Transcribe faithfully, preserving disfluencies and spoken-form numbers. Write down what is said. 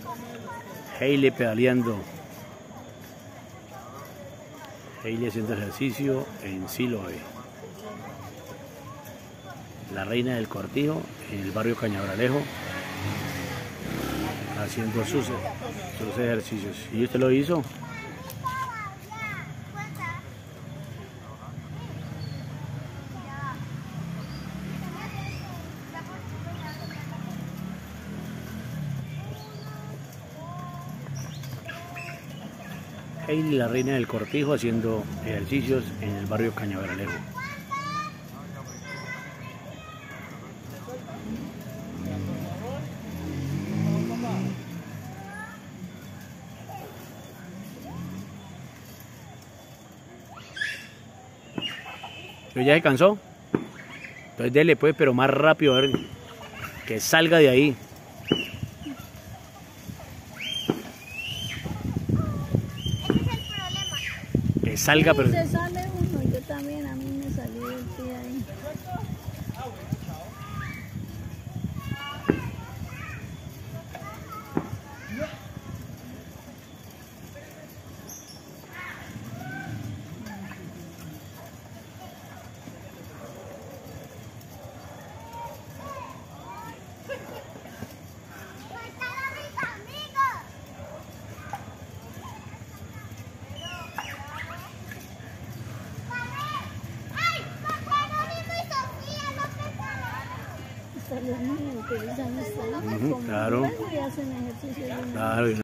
Hailey pedaleando. Hailey haciendo ejercicio en Siloé. La reina del Cortijo en el barrio Cañabralejo, haciendo sus, sus ejercicios. ¿Y usted lo hizo? Hailey, la reina del Cortijo, haciendo ejercicios en el barrio Cañabralejo. ¿Pero ya se cansó? Entonces dele pues, pero más rápido, a ver, que salga de ahí. Que salga, sí, pero... se sale uno, yo también, a mí me salió el pie ahí. Los niños utilizan esta, ¿no? Uh-huh, claro. Y hacen ejercicio. Claro.